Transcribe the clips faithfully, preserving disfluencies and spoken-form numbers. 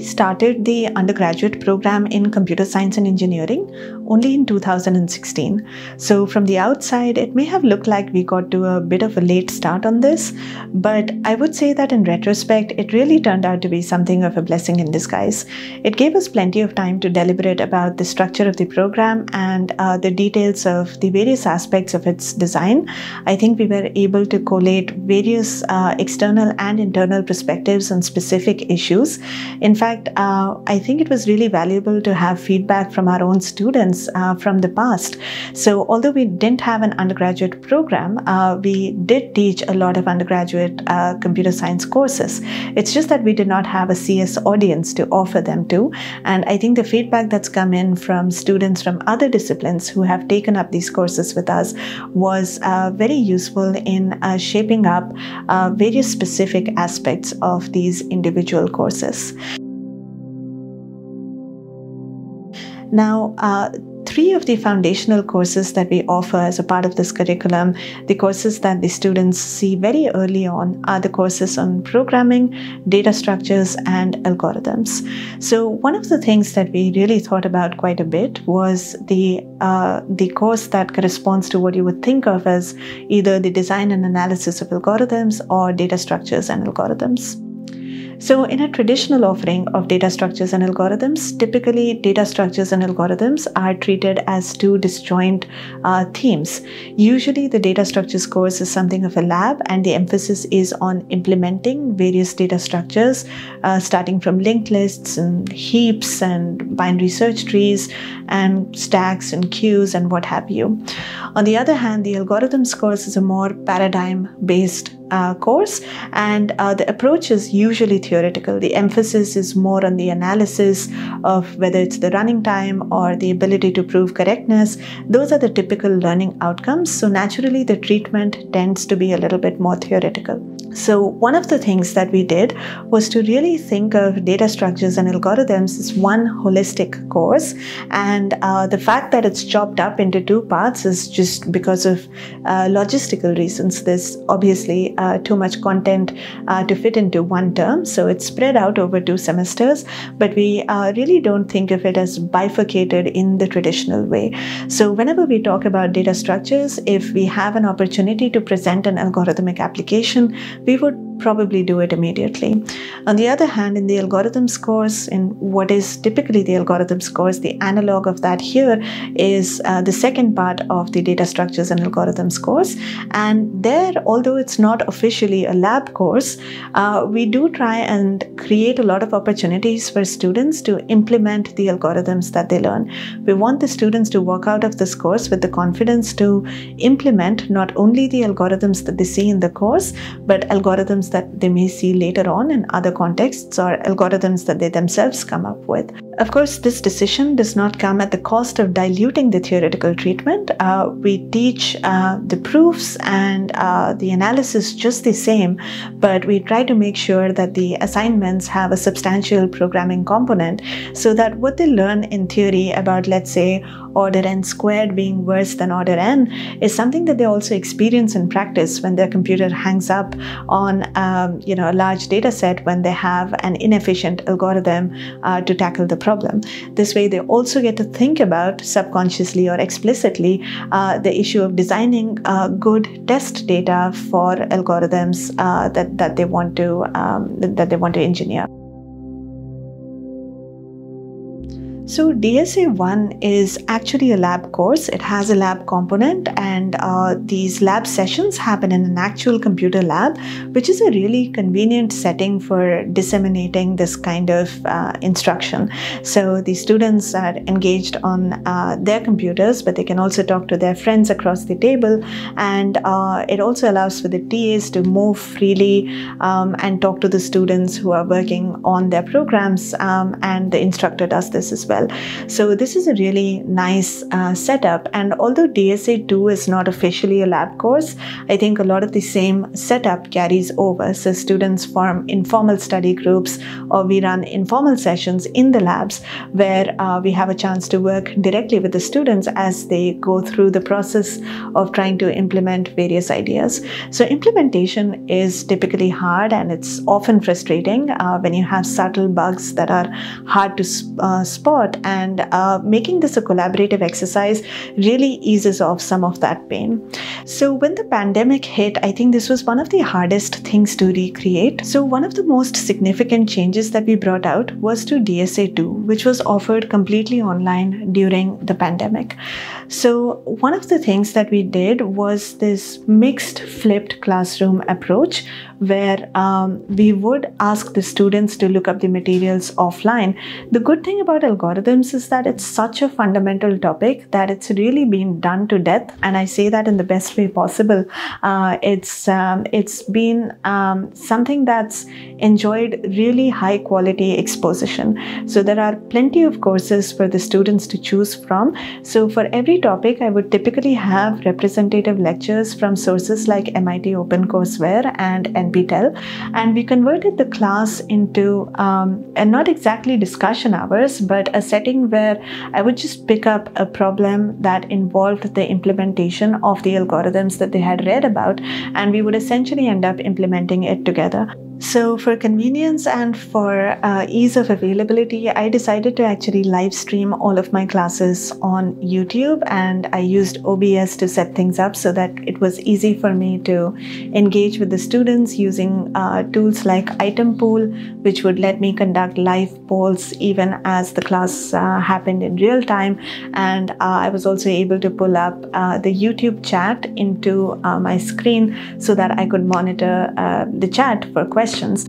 started the undergraduate program in computer science and engineering only in two thousand sixteen. So from the outside, it may have looked like we got to a bit of a late start on this, but I would say that in retrospect, it really turned out to be something of a blessing in disguise. It gave us plenty of time to deliberate about the structure of the program and uh, the details of the various aspects of its design. I think we were able to collate various uh, external and internal perspectives on specific issues. In fact, uh, I think it was really valuable to have feedback from our own students uh, from the past. So although we didn't have an undergraduate program, uh, we did teach a lot of undergraduate uh, computer science courses. It's just that we did not have a C S audience to offer them to. And I think the feedback that's come in from students from other disciplines who have taken up these courses with us was uh, very useful in uh, shaping up uh, various specific aspects of these individual courses. Now, uh, three of the foundational courses that we offer as a part of this curriculum, the courses that the students see very early on, are the courses on programming, data structures, and algorithms. So one of the things that we really thought about quite a bit was the, uh, the course that corresponds to what you would think of as either the design and analysis of algorithms or data structures and algorithms. So in a traditional offering of data structures and algorithms, typically data structures and algorithms are treated as two disjoint uh, themes. Usually the data structures course is something of a lab, and the emphasis is on implementing various data structures, uh, starting from linked lists and heaps and binary search trees and stacks and queues and what have you. On the other hand, the algorithms course is a more paradigm-based Uh, course, and uh, the approach is usually theoretical. The emphasis is more on the analysis of whether it's the running time or the ability to prove correctness. Those are the typical learning outcomes. So naturally, the treatment tends to be a little bit more theoretical. So one of the things that we did was to really think of data structures and algorithms as one holistic course. And uh, the fact that it's chopped up into two parts is just because of uh, logistical reasons. There's obviously uh, too much content uh, to fit into one term. So it's spread out over two semesters, but we uh, really don't think of it as bifurcated in the traditional way. So whenever we talk about data structures, if we have an opportunity to present an algorithmic application, we would probably do it immediately. On the other hand, in the algorithms course, in what is typically the algorithms course, the analog of that here is uh, the second part of the data structures and algorithms course. And there, although it's not officially a lab course, uh, we do try and create a lot of opportunities for students to implement the algorithms that they learn. We want the students to walk out of this course with the confidence to implement not only the algorithms that they see in the course, but algorithms that they may see later on in other contexts, or algorithms that they themselves come up with. Of course, this decision does not come at the cost of diluting the theoretical treatment. Uh, we teach uh, the proofs and uh, the analysis just the same, but we try to make sure that the assignments have a substantial programming component, so that what they learn in theory about, let's say, order n squared being worse than order n is something that they also experience in practice when their computer hangs up on um, you know, a large data set, when they have an inefficient algorithm uh, to tackle the problem. This way, they also get to think about, subconsciously or explicitly, uh, the issue of designing uh, good test data for algorithms uh, that, that they want to um, that they want to engineer. So D S A one is actually a lab course. It has a lab component, and uh, these lab sessions happen in an actual computer lab, which is a really convenient setting for disseminating this kind of uh, instruction. So the students are engaged on uh, their computers, but they can also talk to their friends across the table, and uh, it also allows for the T As to move freely um, and talk to the students who are working on their programs, um, and the instructor does this as well. well. So this is a really nice uh, setup. And although D S A two is not officially a lab course, I think a lot of the same setup carries over. So students form informal study groups, or we run informal sessions in the labs where uh, we have a chance to work directly with the students as they go through the process of trying to implement various ideas. So implementation is typically hard, and it's often frustrating uh, when you have subtle bugs that are hard to uh, spot, and uh, making this a collaborative exercise really eases off some of that pain. So when the pandemic hit, I think this was one of the hardest things to recreate. So one of the most significant changes that we brought out was to D S A two, which was offered completely online during the pandemic. So one of the things that we did was this mixed flipped classroom approach, where um, we would ask the students to look up the materials offline. The good thing about algorithms is that it's such a fundamental topic that it's really been done to death, and I say that in the best way possible. Uh, it's um, it's been um, something that's enjoyed really high quality exposition. So there are plenty of courses for the students to choose from. So for every topic, I would typically have representative lectures from sources like M I T OpenCourseWare and N P T E L, and we converted the class into um, and not exactly discussion hours, but a setting where I would just pick up a problem that involved the implementation of the algorithms that they had read about, and we would essentially end up implementing it together. So for convenience and for uh, ease of availability, I decided to actually live stream all of my classes on YouTube, and I used O B S to set things up so that it was easy for me to engage with the students using uh, tools like Item Pool, which would let me conduct live polls even as the class uh, happened in real time. And uh, I was also able to pull up uh, the YouTube chat into uh, my screen so that I could monitor uh, the chat for questions. Questions.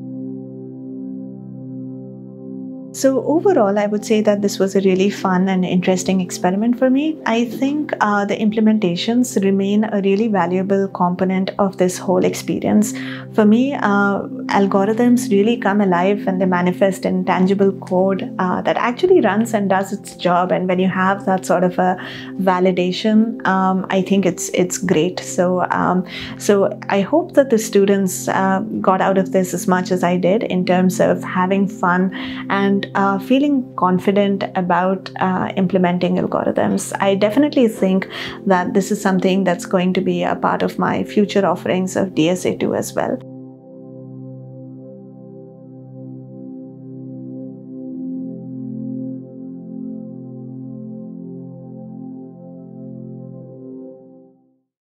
So overall, I would say that this was a really fun and interesting experiment for me. I think uh, the implementations remain a really valuable component of this whole experience. For me, uh, algorithms really come alive when they manifest in tangible code uh, that actually runs and does its job. And when you have that sort of a validation, um, I think it's it's great. So, um, so I hope that the students uh, got out of this as much as I did in terms of having fun and Uh, feeling confident about uh, implementing algorithms. I definitely think that this is something that's going to be a part of my future offerings of D S A two as well.